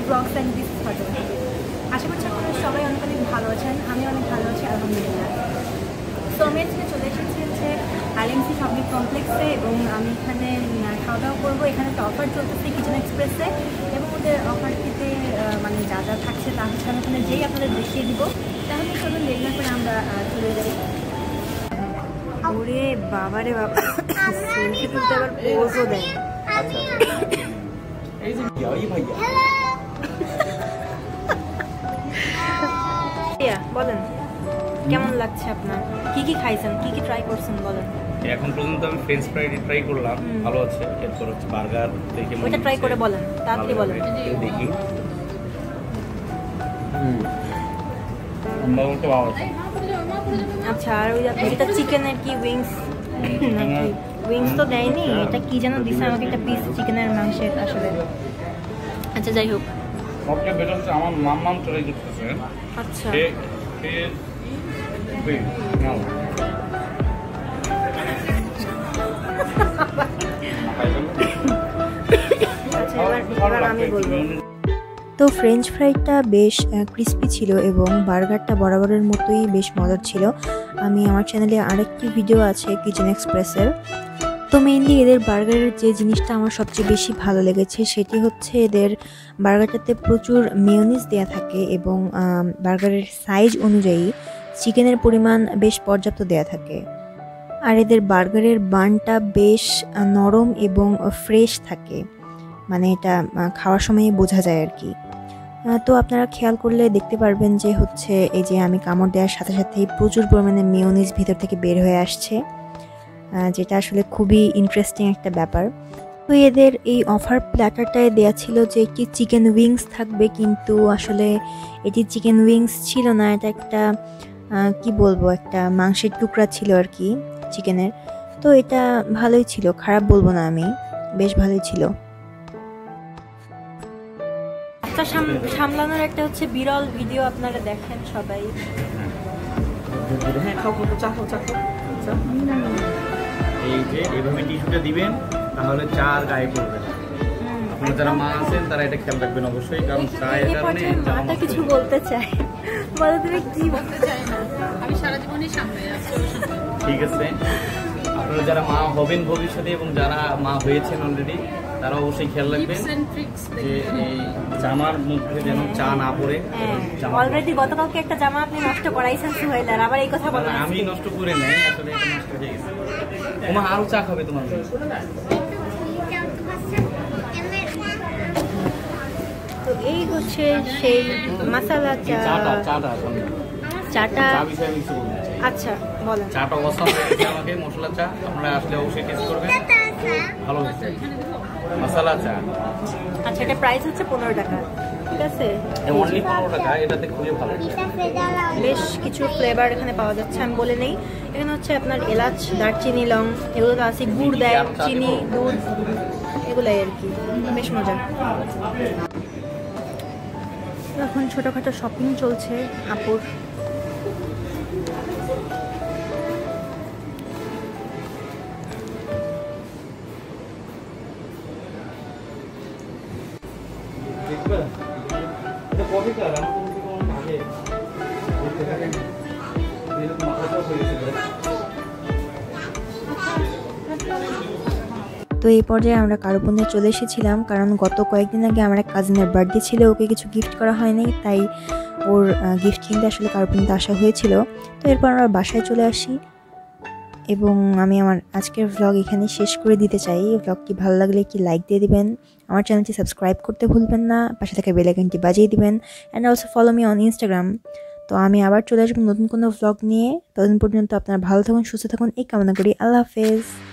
Blogs and this photo. আশা করছি আপনারা সবাই অনেক অনেক ভালো আছেন, আমি অনেক ভালো আছি আলহামদুলিল্লাহ। তো আমি আজকে চলে এসেছি হচ্ছে আইএমসি শপিং কমপ্লেক্সে এবং আমি এখানে খাওয়া দাওয়া করবো। এখানে একটা অফার চলতেছে কিচেন এক্সপ্রেসে এবং ওদের অফারটিতে মানে যা যা থাকছে তা হচ্ছে আমি ওখানে যেই আপনাদের দেখিয়ে দিব। তাহলে চলুন দেরি না করে আমরা চলে যাই। ওরে বাবারে বাবা, সেলফি তুলতে আবার পোজও দেয়। বলেন কেমন লাগছে আপনার? কি কি খাইছেন, কি কি ট্রাই করছেন বলেন? এখন পর্যন্ত আমি ফ্রেঞ্চ ফ্রাই ট্রাই করলাম, ভালো আছে। এরপর হচ্ছে বার্গার দেখে ওটা ট্রাই করে বলেন, তাড়াতাড়ি বলেন। দেখি মোটামুটি ভালো আছে। আচ্ছা, আর ওই যেটা চিকেনের কি উইংস নাকি উইংস তো দেয়নি, এটা কি যেন দিছে আমাকে, একটা পিস চিকেনের মাংসের আসলে। আচ্ছা যাই হোক, সবচেয়ে বেটার হচ্ছে আমার মাম্মাম ট্রাই করতেছে। আচ্ছা তো ফ্রেঞ্চ ফ্রাইটা বেশ ক্রিস্পি ছিল এবং বার্গারটা বরাবরের মতোই বেশ মজার ছিল। আমি আমার চ্যানেলে আরেকটি ভিডিও আছে কিচেন এক্সপ্রেসের। তো মেইনলি এদের বার্গারের যে জিনিসটা আমার সবচেয়ে বেশি ভালো লেগেছে সেটি হচ্ছে এদের বার্গারটাতে প্রচুর মেয়োনিজ দেয়া থাকে এবং বার্গারের সাইজ অনুযায়ী চিকেনের পরিমাণ বেশ পর্যাপ্ত দেয়া থাকে। আর এদের বার্গারের বানটা বেশ নরম এবং ফ্রেশ থাকে, মানে এটা খাওয়ার সময় বোঝা যায় আর কি। তো আপনারা খেয়াল করলে দেখতে পারবেন যে হচ্ছে এই যে আমি কামড় দেওয়ার সাথে সাথেই প্রচুর পরিমাণে মেয়োনিজ ভিতর থেকে বের হয়ে আসছে, যেটা আসলে খুবই ইন্টারেস্টিং একটা ব্যাপার। তো এদের এই অফার প্ল্যাটারটায় দেয়া ছিল যে একটি চিকেন উইংস থাকবে, কিন্তু আসলে এটি চিকেন উইংস ছিল না, এটা একটা কি বলবো, একটা মাংসের টুকরা ছিল আর কি চিকেনের। তো এটা ভালোই ছিল, খারাপ বলবো না আমি, বেশ ভালোই ছিল। বাচ্চা সামলানোর একটা হচ্ছে বিরল ভিডিও আপনারা দেখেন সবাই। এই যে এইভাবে টিস্যুটা দিবেন, তাহলে চা আর গায়ে পড়বে না। আপনারা যারা মা আছেন তারা এটা খেয়াল রাখবেন অবশ্যই, কারণ চায়ের কারণে মাটা কিছু বলতে চাই, বলো তুমি কি বলতে চাই না, আমি সারা জীবনই সামনে আছি। ঠিক আছে, আপনারা যারা মা হবেন ভবিষ্যতে এবং যারা মা হয়েছেন অলরেডি তারা অবশ্যই খেয়াল রাখবেন যে এই জামার মধ্যে যেন চা না পড়ে। অলরেডি গতকালকে একটা জামা আপনি নষ্ট করাইছেন সুহাইলার, আবার এই কথা বলেন। আমি নষ্ট করে নাই, আসলে এটা নষ্ট হয়ে গেছে। ওমা আরো চা খাবে তোমার? তো এই হচ্ছে সেই মশলা চা। চাটা আচ্ছা বলেন। চাটা অসাম হয়েছে, আমাকে মশলা চা আপনারা আসলে অবশ্যই টেস্ট করবেন, ভালো হয়েছে মশলা চা। আচ্ছা, এটা প্রাইস হচ্ছে 15 টাকা, ঠিক আছে? অনলি 15 টাকা, এটাতে খুবই ভালো। বেশ কিছু ফ্লেভার এখানে পাওয়া যাচ্ছে, আমি বলে নেই। এখানে হচ্ছে আপনার এলাচ, দারচিনি, লং এগুলো তো আছে, গুড় দেয়, চিনি, দুধ, এগুলাই আর কি, বেশ মজা। এখন ছোটোখাটো শপিং চলছে আপুর। তো এই পর্যায়ে আমরা কারুপন্যে চলে এসেছিলাম, কারণ গত কয়েকদিন আগে আমার এক কাজিনের বার্থডে ছিল, ওকে কিছু গিফট করা হয়নি, তাই ওর গিফট কিনতে আসলে কারুপন্যতে আসা হয়েছিল। তো এরপর আমরা বাসায় চলে আসি এবং আমি আমার আজকের ভ্লগ এখানে শেষ করে দিতে চাই। ভ্লগটি ভালো লাগলে কি লাইক দিয়ে দিবেন, আমার চ্যানেলটি সাবস্ক্রাইব করতে ভুলবেন না, পাশে থাকা বেল আইকনটি বাজিয়ে দিবেন, and also follow me on Instagram. তো আমি আবার চলে আসবো নতুন কোনো ভ্লগ নিয়ে, ততদিন পর্যন্ত আপনারা ভালো থাকুন, সুস্থ থাকুন এই কামনা করি। আল্লাহ হাফেজ।